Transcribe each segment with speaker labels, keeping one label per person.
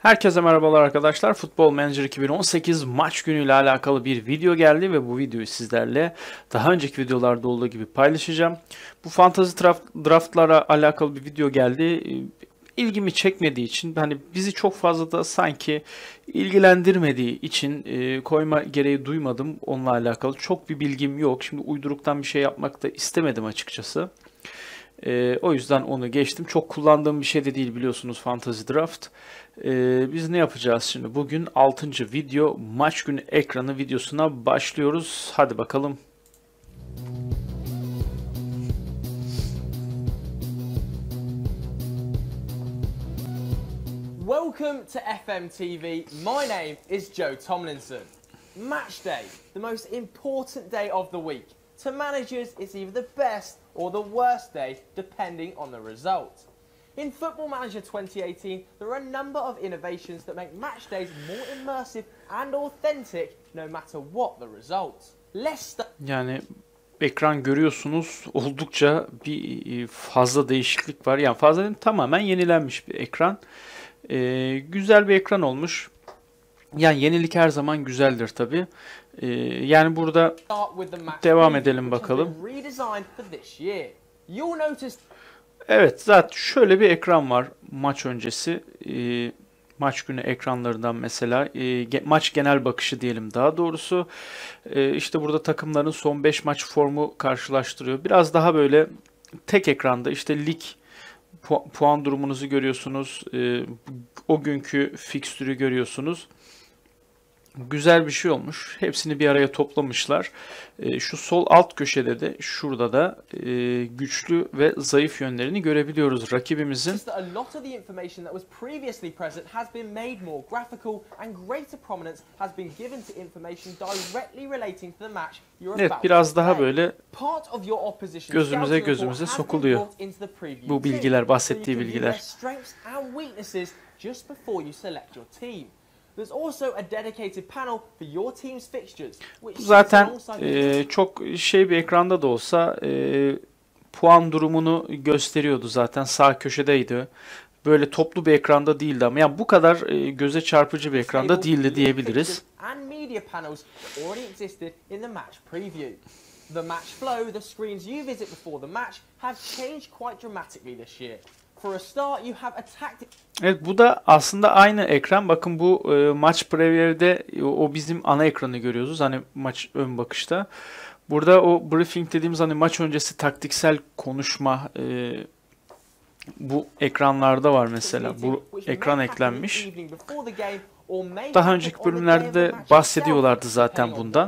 Speaker 1: Herkese merhabalar arkadaşlar. Futbol Manager 2018 maç günüyle alakalı bir video geldi ve bu videoyu sizlerle daha önceki videolarda olduğu gibi paylaşacağım. Bu fantasy draftlara alakalı bir video geldi. İlgimi çekmediği için, hani bizi çok fazla da sanki ilgilendirmediği için koyma gereği duymadım onunla alakalı. Çok bir bilgim yok. Şimdi uyduruktan bir şey yapmak da istemedim açıkçası. O yüzden onu geçtim. Çok kullandığım bir şey de değil biliyorsunuz Fantasy Draft. Biz ne yapacağız şimdi? Bugün 6. video maç günü ekranı videosuna başlıyoruz. Hadi bakalım.
Speaker 2: Welcome to FMTV. My name is Joe Tomlinson. Match day, the most important day of the week. To managers, it's either the best or the worst day, depending on the result. In Football Manager 2018, there are a number of innovations that make match days more immersive and authentic, no matter what the result.
Speaker 1: Yani ekran görüyorsunuz, oldukça bir fazla değişiklik var. Yani fazla değil, tamamen yenilenmiş bir ekran. Güzel bir ekran olmuş. Yani yenilik her zaman güzeldir tabii. Yani burada devam edelim bakalım. Evet, zaten şöyle bir ekran var maç öncesi. Maç günü ekranlarından mesela maç genel bakışı diyelim daha doğrusu. İşte burada takımların son 5 maç formu karşılaştırıyor. Biraz daha böyle tek ekranda işte lig puan durumunuzu görüyorsunuz. O günkü fikstürü görüyorsunuz. Güzel bir şey olmuş. Hepsini bir araya toplamışlar. Şu sol alt köşede de şurada da güçlü ve zayıf yönlerini görebiliyoruz rakibimizin. Evet, biraz daha böyle gözümüze sokuluyor bu bilgiler, bahsettiği bilgiler. Zaten çok bir ekranda da olsa puan durumunu gösteriyordu, zaten sağ köşedeydi. Böyle toplu bir ekranda değildi ama yani bu kadar göze çarpıcı bir ekranda değildi diyebiliriz. The match flow, the screens you visit before the match have changed quite dramatically this year. Evet, bu da aslında aynı ekran. Bakın bu maç preview'de o bizim ana ekranı görüyoruz. Hani maç ön bakışta. Burada o briefing dediğimiz hani maç öncesi taktiksel konuşma bu ekranlarda var mesela. Bu ekran eklenmiş. Daha önceki bölümlerde de bahsediyorlardı zaten bundan.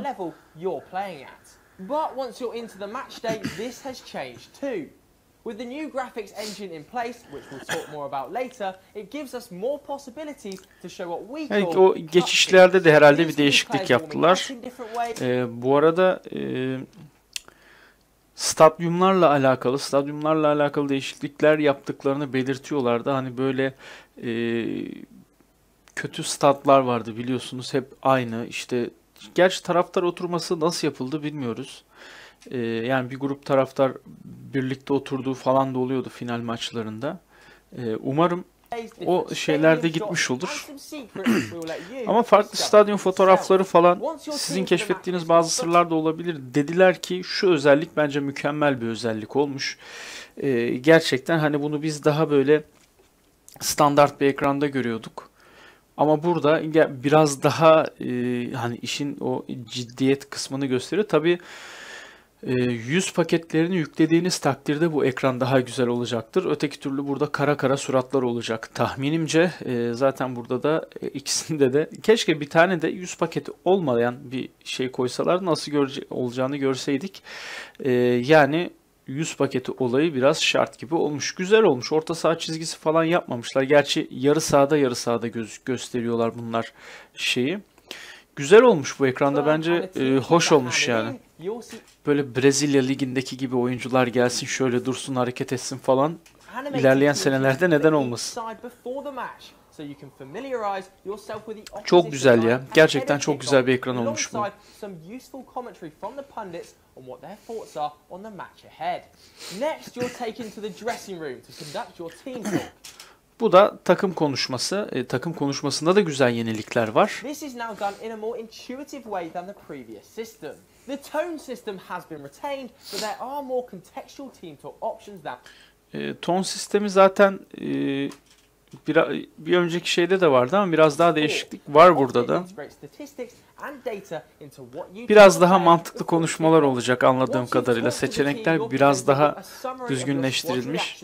Speaker 1: With the new graphics engine in place, which we'll talk more about later, it gives us more possibilities to show what we call. O geçişlerde de herhalde bir değişiklik yaptılar. Bu arada stadyumlarla alakalı değişiklikler yaptıklarını belirtiyorlardı. Hani böyle kötü statlar vardı biliyorsunuz, hep aynı. İşte gerçi taraftar oturması nasıl yapıldı bilmiyoruz. Yani bir grup taraftar birlikte oturduğu falan da oluyordu final maçlarında. Umarım o şeyler de gitmiş olur. Ama farklı stadyum fotoğrafları falan, sizin keşfettiğiniz bazı sırlar da olabilir. Dediler ki şu özellik bence mükemmel bir özellik olmuş. Gerçekten hani bunu biz daha böyle standart bir ekranda görüyorduk. Ama burada biraz daha hani işin o ciddiyet kısmını gösteriyor. Tabii 100 paketlerini yüklediğiniz takdirde bu ekran daha güzel olacaktır. Öteki türlü burada kara kara suratlar olacak tahminimce. Zaten burada da ikisinde de keşke bir tane de 100 paketi olmayan bir şey koysalar, nasıl olacağını görseydik. Yani 100 paketi olayı biraz şart gibi olmuş. Güzel olmuş. Orta saha çizgisi falan yapmamışlar. Gerçi yarı sahada gösteriyorlar bunlar şeyi. Güzel olmuş bu ekranda, bence hoş olmuş yani. Böyle Brezilya ligindeki gibi oyuncular gelsin, şöyle dursun, hareket etsin falan. İlerleyen senelerde neden olmasın. Çok güzel ya. Gerçekten çok güzel bir ekran olmuş bu. Bu da takım konuşması. Takım konuşmasında da güzel yenilikler var.
Speaker 2: This is now done in a more intuitive way than the previous system. The tone system has been retained, but there are more contextual team talk options than
Speaker 1: Ton sistemi zaten bir önceki şeyde de vardı ama biraz daha değişiklik var burada da. Biraz daha mantıklı konuşmalar olacak anladığım kadarıyla. Seçenekler biraz daha düzgünleştirilmiş.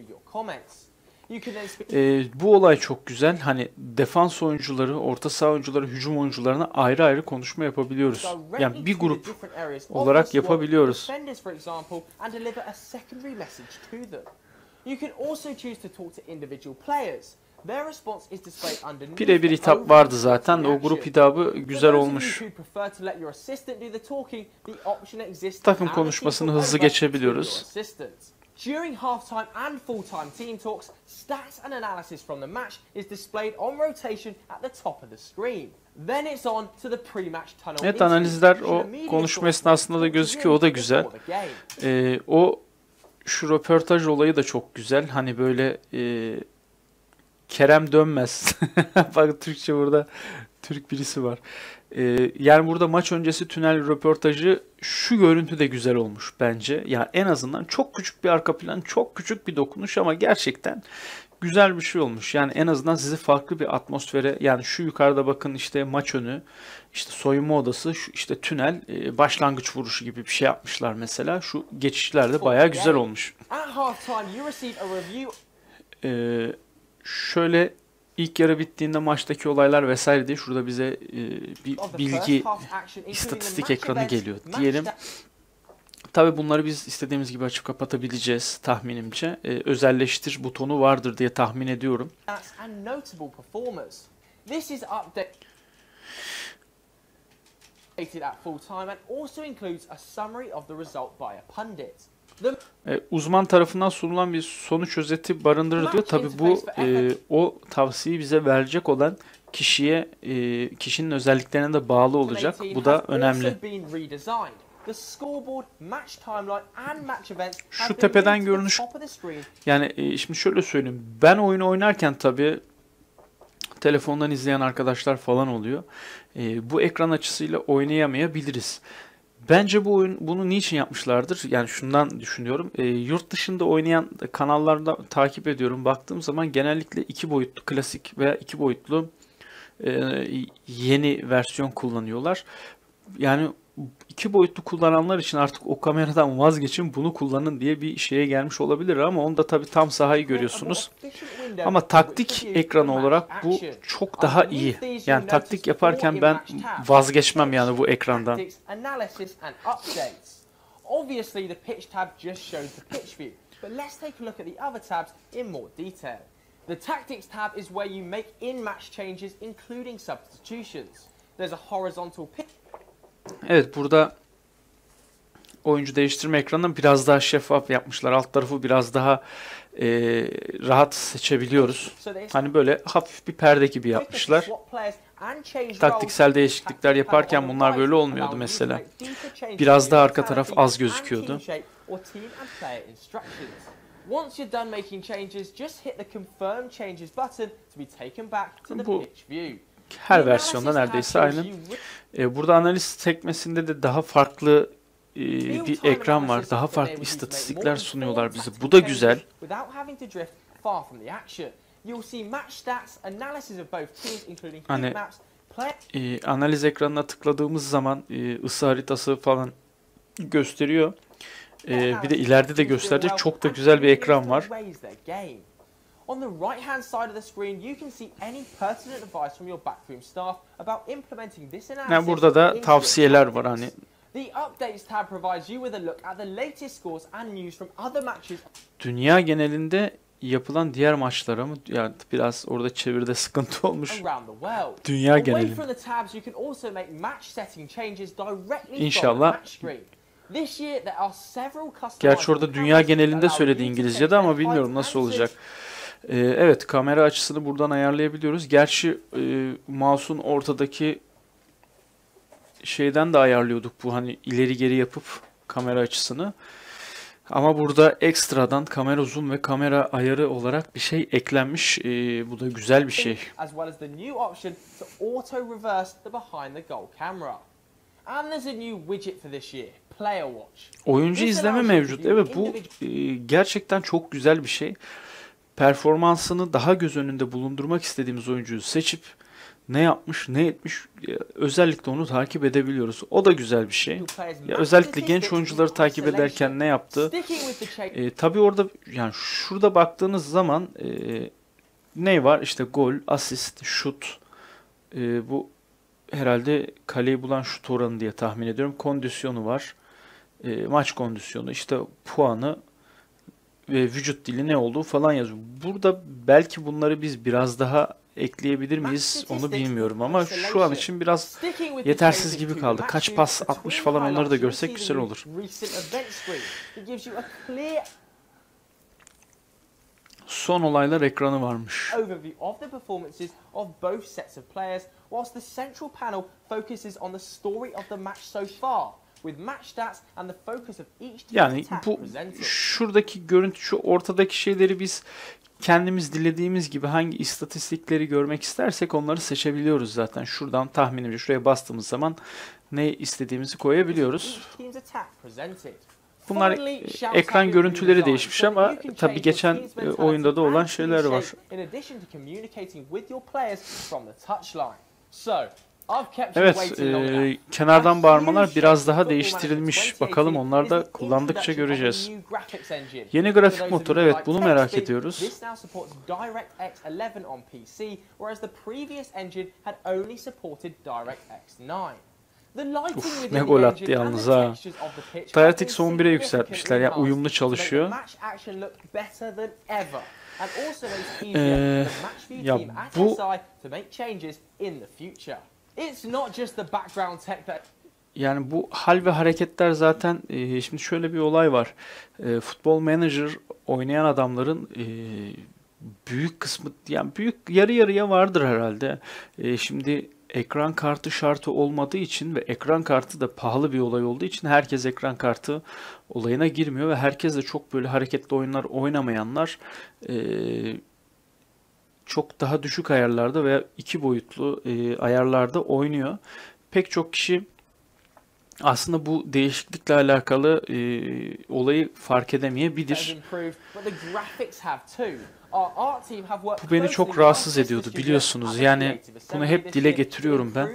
Speaker 1: Bu olay çok güzel. Hani defans oyuncuları, orta saha oyuncuları, hücum oyuncularına ayrı ayrı konuşma yapabiliyoruz. Yani bir grup olarak yapabiliyoruz. Birebir hitap vardı zaten de o grup hitabı güzel olmuş. Takım konuşmasını hızlı geçebiliyoruz.
Speaker 2: During halftime and full-time team talks, stats and analysis from the match is displayed on rotation at the top of the screen. Then it's on to the pre-match tunnel.
Speaker 1: Evet, analizler o konuşma esnasında da gözüküyor, o da güzel. Şu röportaj olayı da çok güzel. Hani böyle Kerem Dönmez. Bak Türkçe burada Türk birisi var. Yani burada maç öncesi tünel röportajı şu görüntü de güzel olmuş bence. Yani en azından çok küçük bir arka plan, çok küçük bir dokunuş ama gerçekten güzel bir şey olmuş. Yani en azından sizi farklı bir atmosfere, yani şu yukarıda bakın işte maç önü, işte soyunma odası, şu işte tünel, başlangıç vuruşu gibi bir şey yapmışlar mesela. Şu geçişler de bayağı güzel olmuş. Şöyle ilk yarı bittiğinde maçtaki olaylar vesaire diye şurada bize bir bilgi, istatistik ekranı geliyor diyelim. Tabi bunları biz istediğimiz gibi açıp kapatabileceğiz tahminimce. Özelleştir butonu vardır diye tahmin ediyorum. Uzman tarafından sunulan bir sonuç özeti barındırır diyor. Tabi bu o tavsiyeyi bize verecek olan kişiye, kişinin özelliklerine de bağlı olacak. Bu da önemli. Şu tepeden görünüş, yani şimdi şöyle söyleyeyim. Ben oyunu oynarken tabi telefondan izleyen arkadaşlar falan oluyor. Bu ekran açısıyla oynayamayabiliriz. Bence bu oyun bunu niçin yapmışlardır? Yani şundan düşünüyorum. Yurt dışında oynayan kanallarda takip ediyorum. Baktığım zaman genellikle 2 boyutlu klasik veya 2 boyutlu yeni versiyon kullanıyorlar. Yani 2 boyutlu kullananlar için artık o kameradan vazgeçin, bunu kullanın diye bir şeye gelmiş olabilir ama onda tabii tam sahayı görüyorsunuz. Ama taktik ekranı olarak bu çok daha iyi. Yani taktik yaparken ben vazgeçmem yani bu ekrandan.
Speaker 2: Obviously the pitch tab just shows the pitch view, but let's take a look at the other tabs in more detail. The tactics tab is where you make in-match changes including substitutions. There's a horizontal pitch.
Speaker 1: Evet, burada oyuncu değiştirme ekranını biraz daha şeffaf yapmışlar. Alt tarafı biraz daha rahat seçebiliyoruz. Hani böyle hafif bir perde gibi yapmışlar. Taktiksel değişiklikler yaparken bunlar böyle olmuyordu mesela. Biraz daha arka taraf az gözüküyordu. Bu her versiyonda neredeyse aynı. Burada analiz sekmesinde de daha farklı bir ekran var. Daha farklı istatistikler sunuyorlar bize. Bu da güzel. Hani analiz ekranına tıkladığımız zaman ısı haritası falan gösteriyor. Bir de ileride de gösterecek çok da güzel bir ekran var. On the right-hand side of the screen, you can see any pertinent advice from your backroom staff about implementing this analysis. Yani burada da tavsiyeler var hani. The updates tab provides you with a look at the latest scores and news from other matches. Dünya genelinde yapılan diğer maçlara mı? Yani biraz orada çeviride sıkıntı olmuş. Dünya genelinde. İnşallah. Gerçi orada dünya genelinde söyledi İngilizce'de ama bilmiyorum nasıl olacak. Evet, kamera açısını buradan ayarlayabiliyoruz. Gerçi mouse'un ortadaki şeyden de ayarlıyorduk bu, hani ileri geri yapıp kamera açısını. Ama burada ekstradan kamera zoom ve kamera ayarı olarak bir şey eklenmiş. Bu da güzel bir şey.
Speaker 2: As well as the new option to auto reverse the behind the goal camera. And there's a new widget for this year, Player Watch.
Speaker 1: Oyuncu izleme mevcut. Evet, bu gerçekten çok güzel bir şey. Performansını daha göz önünde bulundurmak istediğimiz oyuncuyu seçip ne yapmış, ne etmiş özellikle onu takip edebiliyoruz. O da güzel bir şey. Ya özellikle genç oyuncuları takip ederken ne yaptı? Tabii orada yani şurada baktığınız zaman ne var? İşte gol, asist, şut. Bu herhalde kaleyi bulan şut oranı diye tahmin ediyorum. Kondisyonu var. Maç kondisyonu, işte puanı ve vücut dili ne olduğu falan yazıyor. Burada belki bunları biz biraz daha ekleyebilir miyiz onu bilmiyorum ama şu an için biraz yetersiz gibi kaldı. Kaç pas atmış falan onları da görsek güzel olur. Son olaylar ekranı varmış.
Speaker 2: Overview of the performances of both sets of players, whilst the central panel focuses on the story of the match so far, with match stats and the focus of each team's
Speaker 1: Yani
Speaker 2: attack
Speaker 1: bu
Speaker 2: presented.
Speaker 1: şuradaki görüntü, şu ortadaki şeyleri biz kendimiz dilediğimiz gibi hangi istatistikleri görmek istersek onları seçebiliyoruz zaten. Şuradan tahminimce şuraya bastığımız zaman ne istediğimizi koyabiliyoruz.
Speaker 2: Each team's attack presented.
Speaker 1: Bunlar ekran görüntüleri değişmiş ama tabii geçen oyunda da olan şeyler var. Evet, kenardan bağırmalar biraz daha değiştirilmiş. Bakalım onlar da kullandıkça göreceğiz. Yeni grafik motoru, evet, bunu merak ediyoruz. Uf, ne gol attı yalnız ha. DirectX 11'e yükseltmişler. Yani uyumlu çalışıyor. Ya bu yani bu hal ve hareketler zaten şimdi şöyle bir olay var. Futbol Manager oynayan adamların büyük kısmı, yani büyük yarı yarıya vardır herhalde. Şimdi ekran kartı şartı olmadığı için ve ekran kartı da pahalı bir olay olduğu için herkes ekran kartı olayına girmiyor ve herkes de çok böyle hareketli oyunlar oynamayanlar çok daha düşük ayarlarda veya 2 boyutlu ayarlarda oynuyor. Pek çok kişi aslında bu değişiklikle alakalı olayı fark edemeyebilir. Bu beni çok rahatsız ediyordu, biliyorsunuz. Yani bunu hep dile getiriyorum ben.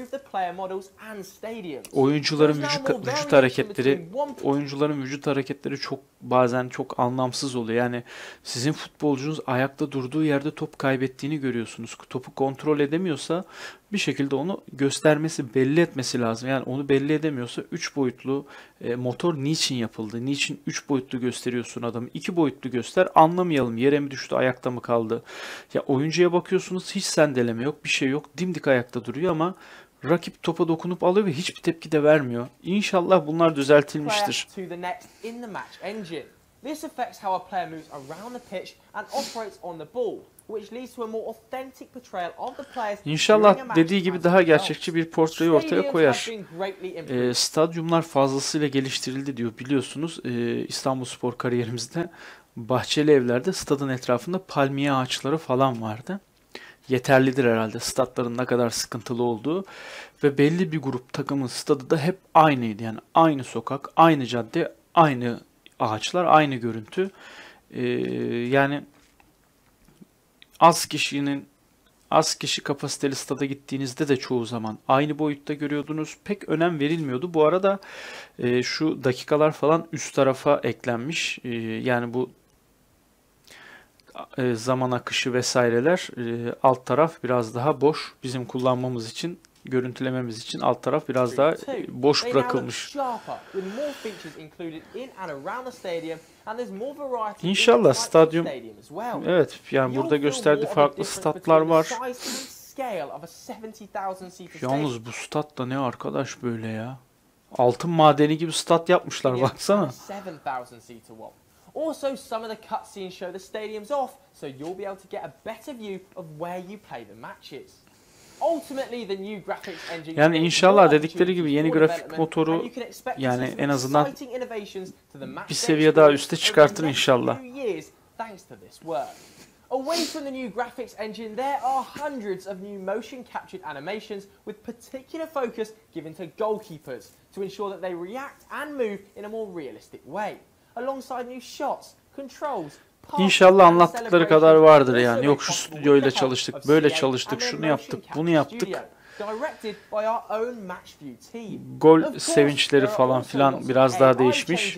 Speaker 1: Oyuncuların vücut hareketleri çok bazen çok anlamsız oluyor. Yani sizin futbolcunuz ayakta durduğu yerde top kaybettiğini görüyorsunuz. Topu kontrol edemiyorsa bir şekilde onu göstermesi, belli etmesi lazım. Yani onu belli edemiyorsa 3 boyutlu motor niçin yapıldı? Niçin 3 boyutlu gösteriyorsun adamı? 2 boyutlu göster, anlamayalım. Yere mi düştü, ayakta mı kaldı? Ya oyuncuya bakıyorsunuz, hiç sendeleme yok, bir şey yok. Dimdik ayakta duruyor ama rakip topa dokunup alıyor ve hiçbir tepki de vermiyor. İnşallah bunlar düzeltilmiştir. This affects how a player moves around the pitch and operates on the ball, which leads to a more authentic portrayal of the players. İnşallah dediği gibi daha gerçekçi bir portreyi ortaya koyar. Stadyumlar fazlasıyla geliştirildi diyor. Biliyorsunuz İstanbulspor kariyerimizde bahçeli evlerde stadın etrafında palmiye ağaçları falan vardı. Yeterlidir herhalde statların ne kadar sıkıntılı olduğu ve belli bir grup takımın stadı da hep aynıydı. Yani aynı sokak, aynı cadde, aynı ağaçlar, aynı görüntü. Yani az kişi kapasiteli stada gittiğinizde de çoğu zaman aynı boyutta görüyordunuz. Pek önem verilmiyordu. Bu arada şu dakikalar falan üst tarafa eklenmiş. Yani bu zaman akışı vesaireler, alt taraf biraz daha boş bizim kullanmamız için. Görüntülememiz için alt taraf biraz daha boş bırakılmış. İnşallah stadyum, evet, yani burada gösterdiği farklı statlar var. Yalnız bu stat da ne arkadaş böyle ya? Altın madeni gibi stat yapmışlar, baksana. Also, some of the cutscenes show the stadiums off, so you'll be able to get a better view of where you play the matches.
Speaker 2: Ultimately, the new graphics engine
Speaker 1: Yani
Speaker 2: creates
Speaker 1: inşallah
Speaker 2: more
Speaker 1: dedikleri gibi yeni
Speaker 2: opportunities for
Speaker 1: grafik
Speaker 2: development, and
Speaker 1: motoru
Speaker 2: you can expect to
Speaker 1: yani
Speaker 2: see some
Speaker 1: en azından
Speaker 2: exciting innovations to the
Speaker 1: bir
Speaker 2: Matchday
Speaker 1: seviye daha üste
Speaker 2: experience over
Speaker 1: çıkartır
Speaker 2: the next
Speaker 1: inşallah.
Speaker 2: few years thanks to this work. Away from the new graphics engine, there are hundreds of new motion captured animations with particular focus given to goalkeepers to ensure that they react and move in a more realistic way. Alongside new shots, controls,
Speaker 1: İnşallah anlattıkları kadar vardır yani. Yok şu stüdyoyla çalıştık, böyle çalıştık, şunu yaptık, bunu yaptık. Gol sevinçleri falan filan biraz daha değişmiş.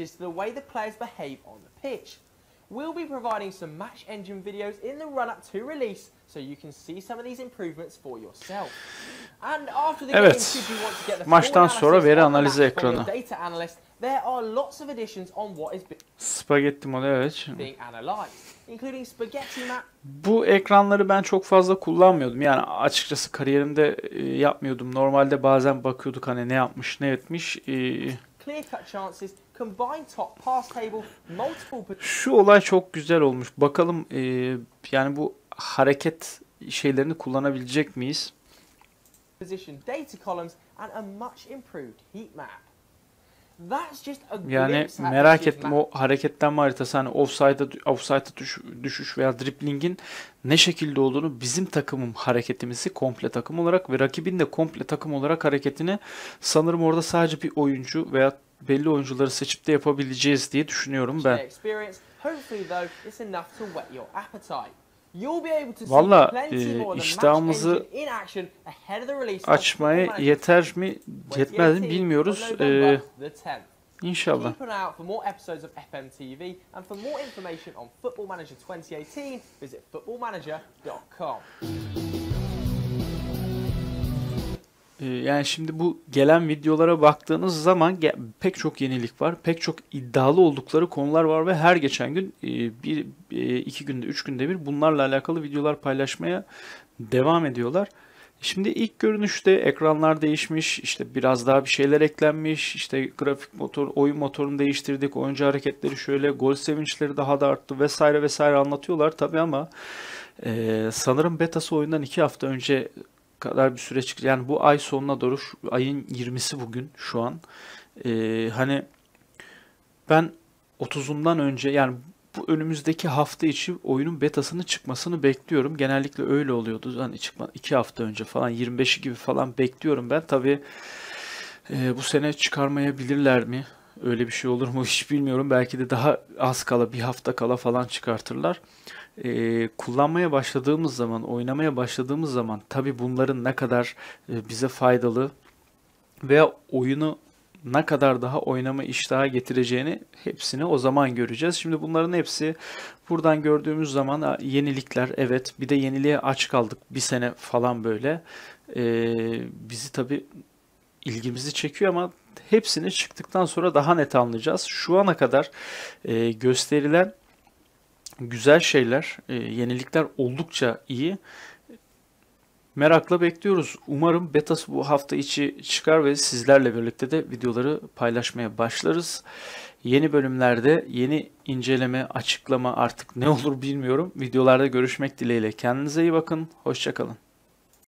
Speaker 2: We'll be providing some match engine videos in the run-up to release so you can see some of these improvements for yourself. And after the game,
Speaker 1: Evet,
Speaker 2: should you want to get the
Speaker 1: maçtan
Speaker 2: full
Speaker 1: sonra
Speaker 2: analysis
Speaker 1: veri
Speaker 2: on the
Speaker 1: analizi
Speaker 2: match from your
Speaker 1: ekranı.
Speaker 2: data analyst, there are lots of additions on what is
Speaker 1: Spagetti model, evet.
Speaker 2: being analyzed, including spaghetti map.
Speaker 1: Bu ekranları ben çok fazla kullanmıyordum. Yani açıkçası kariyerimde yapmıyordum. Normalde bazen bakıyorduk hani ne yapmış, ne etmiş.
Speaker 2: Clear cut chances, combined top pass table, multiple
Speaker 1: Şu olay çok güzel olmuş. Bakalım yani bu hareket şeylerini kullanabilecek miyiz?
Speaker 2: position data columns and a much improved heat map. That's just a
Speaker 1: Yani
Speaker 2: glimpse at
Speaker 1: merak
Speaker 2: this year's
Speaker 1: ettim o hareketlenme haritası hani offside'a düşüş veya driplingin ne şekilde olduğunu bizim takımın hareketimizi komple takım olarak ve rakibin de komple takım olarak hareketini sanırım orada sadece bir oyuncu veya belli oyuncuları seçip de yapabileceğiz diye düşünüyorum ben.
Speaker 2: experience. Hopefully though, it's enough to whet your appetite. You'll be able to see
Speaker 1: Valla
Speaker 2: plenty more of the match
Speaker 1: iştahımızı
Speaker 2: engine in action ahead of the release of
Speaker 1: açmaya
Speaker 2: Football Manager
Speaker 1: yeter mi, yetmez mi
Speaker 2: 2018
Speaker 1: bilmiyoruz.
Speaker 2: on November the 10th.
Speaker 1: İnşallah.
Speaker 2: Keep an eye out for more episodes of FMTV, and for more information on Football Manager 2018, visit footballmanager.com.
Speaker 1: Yani şimdi bu gelen videolara baktığınız zaman pek çok yenilik var. Pek çok iddialı oldukları konular var ve her geçen gün iki günde, üç günde bir bunlarla alakalı videolar paylaşmaya devam ediyorlar. Şimdi ilk görünüşte ekranlar değişmiş, işte biraz daha bir şeyler eklenmiş, işte grafik motor, oyun motorunu değiştirdik, oyuncu hareketleri şöyle, gol sevinçleri daha da arttı vesaire vesaire anlatıyorlar tabii ama sanırım betası oyundan 2 hafta önce kadar bir süre çıktı. Yani bu ay sonuna doğru, ayın 20'si bugün şu an. Hani ben 30'undan önce yani bu önümüzdeki hafta içi oyunun betasının çıkmasını bekliyorum. Genellikle öyle oluyordu. Hani 2 hafta önce falan 25'i gibi falan bekliyorum ben. Tabii bu sene çıkarmayabilirler mi? Öyle bir şey olur mu hiç bilmiyorum. Belki de daha az kala, bir hafta kala falan çıkartırlar. Kullanmaya başladığımız zaman, oynamaya başladığımız zaman tabii bunların ne kadar bize faydalı veya oyunu ne kadar daha oynama iştahı getireceğini hepsini o zaman göreceğiz. Şimdi bunların hepsi buradan gördüğümüz zaman yenilikler. Evet, bir de yeniliğe aç kaldık bir sene falan böyle. Bizi tabii ilgimizi çekiyor ama hepsini çıktıktan sonra daha net anlayacağız. Şu ana kadar gösterilen güzel şeyler, yenilikler oldukça iyi. Merakla bekliyoruz. Umarım betası bu hafta içi çıkar ve sizlerle birlikte de videoları paylaşmaya başlarız. Yeni bölümlerde, yeni inceleme, açıklama artık ne olur bilmiyorum. Videolarda görüşmek dileğiyle. Kendinize iyi bakın. Hoşça kalın.